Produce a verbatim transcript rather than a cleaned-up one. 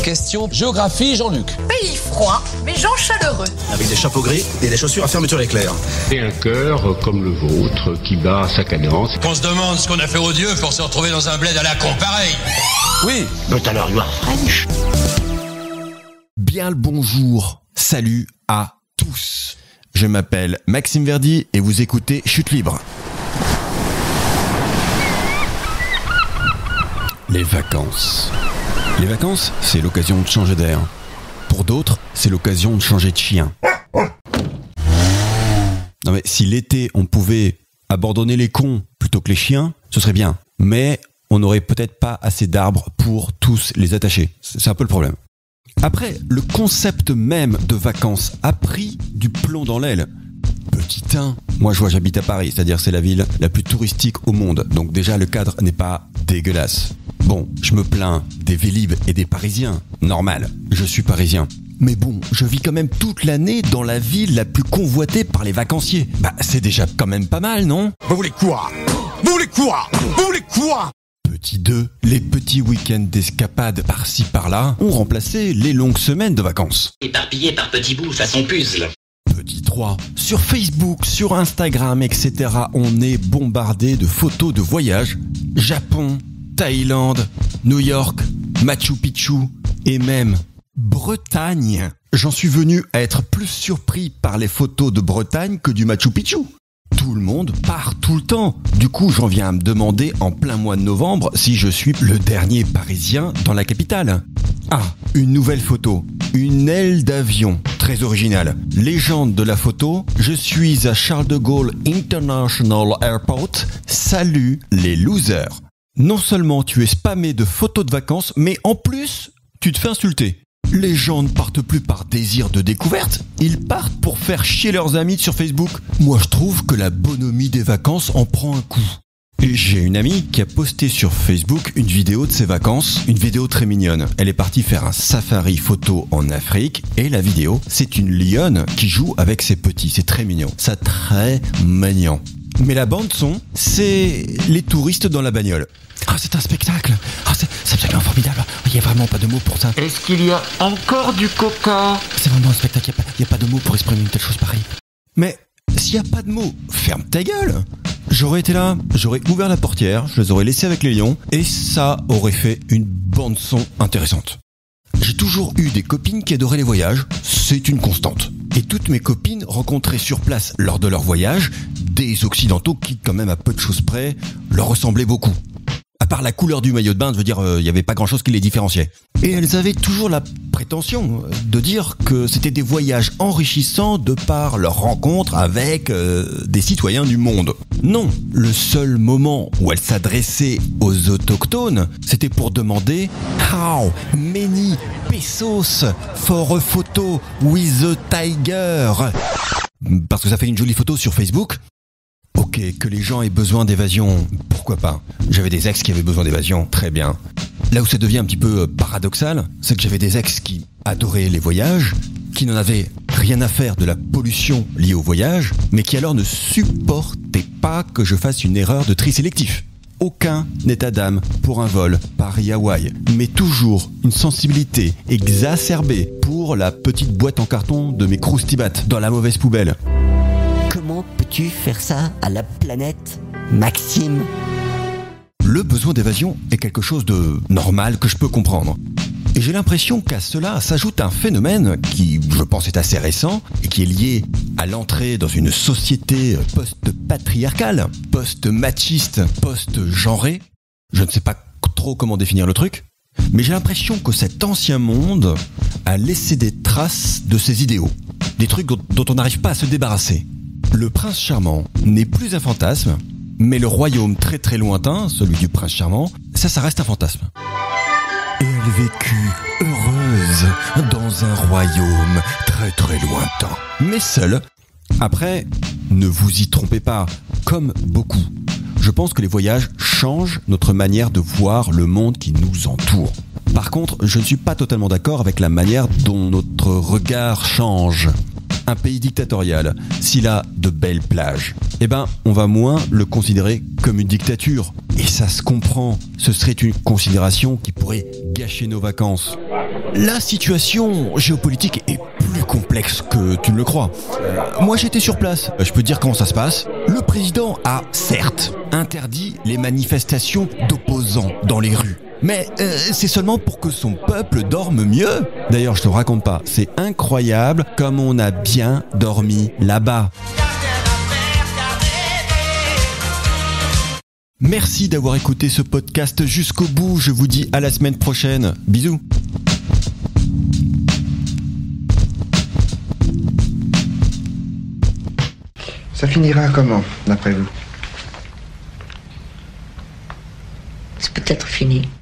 question géographie, Jean-Luc. Pays froid, mais gens chaleureux. Avec des chapeaux gris et des chaussures à fermeture éclair. Et un cœur comme le vôtre qui bat à sa cadence. On se demande ce qu'on a fait aux dieux pour se retrouver dans un bled à la con pareil. Oui. But alors you are French. Bien le bonjour, salut à tous. Je m'appelle Maxime Verdi et vous écoutez Chute Libre. Les vacances. Les vacances, c'est l'occasion de changer d'air. Pour d'autres, c'est l'occasion de changer de chien. Non mais si l'été, on pouvait abandonner les cons plutôt que les chiens, ce serait bien. Mais on n'aurait peut-être pas assez d'arbres pour tous les attacher. C'est un peu le problème. Après, le concept même de vacances a pris du plomb dans l'aile. Petit un, moi je vois j'habite à Paris, c'est-à-dire c'est la ville la plus touristique au monde, donc déjà le cadre n'est pas dégueulasse. Bon, je me plains des Vélib et des Parisiens, normal, je suis parisien. Mais bon, je vis quand même toute l'année dans la ville la plus convoitée par les vacanciers. Bah c'est déjà quand même pas mal, non ? Vous voulez quoi ? Vous voulez quoi ? Vous voulez quoi ? Petit deux, les petits week-ends d'escapade par-ci par-là ont remplacé les longues semaines de vacances. Éparpillé par petits bouts façon puzzle. Petit trois, sur Facebook, sur Instagram, et cetera, on est bombardé de photos de voyages. Japon, Thaïlande, New York, Machu Picchu et même Bretagne. J'en suis venu à être plus surpris par les photos de Bretagne que du Machu Picchu. Tout le monde part tout le temps. Du coup, j'en viens à me demander en plein mois de novembre si je suis le dernier Parisien dans la capitale. Ah, une nouvelle photo. Une aile d'avion. Très originale. Légende de la photo. Je suis à Charles de Gaulle International Airport. Salut les losers. Non seulement tu es spammé de photos de vacances, mais en plus, tu te fais insulter. Les gens ne partent plus par désir de découverte, ils partent pour faire chier leurs amis sur Facebook. Moi je trouve que la bonhomie des vacances en prend un coup. Et j'ai une amie qui a posté sur Facebook une vidéo de ses vacances, une vidéo très mignonne. Elle est partie faire un safari photo en Afrique et la vidéo, c'est une lionne qui joue avec ses petits. C'est très mignon, ça très mignon. Mais la bande son, c'est les touristes dans la bagnole. Ah, c'est un spectacle. Ah, c'est, c'est absolument formidable. Il n'y a vraiment pas de mots pour ça. Est-ce qu'il y a encore du coca ? C'est vraiment un spectacle. Il n'y a, a pas de mots pour exprimer une telle chose pareille. Mais s'il n'y a pas de mots, ferme ta gueule. J'aurais été là, j'aurais ouvert la portière, je les aurais laissés avec les lions et ça aurait fait une bande son intéressante. J'ai toujours eu des copines qui adoraient les voyages, c'est une constante. Et toutes mes copines rencontraient sur place lors de leur voyage des occidentaux qui, quand même à peu de choses près, leur ressemblaient beaucoup. À part la couleur du maillot de bain, je veux dire, il euh, n'y avait pas grand-chose qui les différenciait. Et elles avaient toujours la prétention de dire que c'était des voyages enrichissants de par leur rencontre avec euh, des citoyens du monde. Non, le seul moment où elles s'adressaient aux autochtones, c'était pour demander « How many pesos for a photo with a tiger ?» Parce que ça fait une jolie photo sur Facebook. Ok, que les gens aient besoin d'évasion, pourquoi pas. J'avais des ex qui avaient besoin d'évasion, très bien. Là où ça devient un petit peu paradoxal, c'est que j'avais des ex qui adoraient les voyages, qui n'en avaient rien à faire de la pollution liée au voyage, mais qui alors ne supportaient pas que je fasse une erreur de tri sélectif. Aucun état d'âme pour un vol Paris-Hawaï, mais toujours une sensibilité exacerbée pour la petite boîte en carton de mes croustibat dans la mauvaise poubelle. Comment peux-tu faire ça à la planète, Maxime ? Le besoin d'évasion est quelque chose de normal que je peux comprendre. Et j'ai l'impression qu'à cela s'ajoute un phénomène qui, je pense, est assez récent et qui est lié à l'entrée dans une société post-patriarcale, post-machiste, post-genrée. Je ne sais pas trop comment définir le truc, mais j'ai l'impression que cet ancien monde a laissé des traces de ses idéaux, des trucs dont, dont on n'arrive pas à se débarrasser. Le prince charmant n'est plus un fantasme, mais le royaume très très lointain, celui du prince charmant, ça, ça reste un fantasme. Et elle vécut heureuse dans un royaume très très lointain, mais seule. Après, ne vous y trompez pas, comme beaucoup, je pense que les voyages changent notre manière de voir le monde qui nous entoure. Par contre, je ne suis pas totalement d'accord avec la manière dont notre regard change. un pays dictatorial, s'il a de belles plages, eh ben, on va moins le considérer comme une dictature. Et ça se comprend. Ce serait une considération qui pourrait gâcher nos vacances. La situation géopolitique est plus complexe que tu ne le crois. Euh, moi, j'étais sur place. Je peux te dire comment ça se passe. Le président a, certes, interdit les manifestations d'opposants dans les rues. Mais euh, c'est seulement pour que son peuple dorme mieux. D'ailleurs, je te raconte pas, c'est incroyable comme on a bien dormi là-bas. Merci d'avoir écouté ce podcast jusqu'au bout. Je vous dis à la semaine prochaine. Bisous. Ça finira comment, d'après vous ? C'est peut-être fini.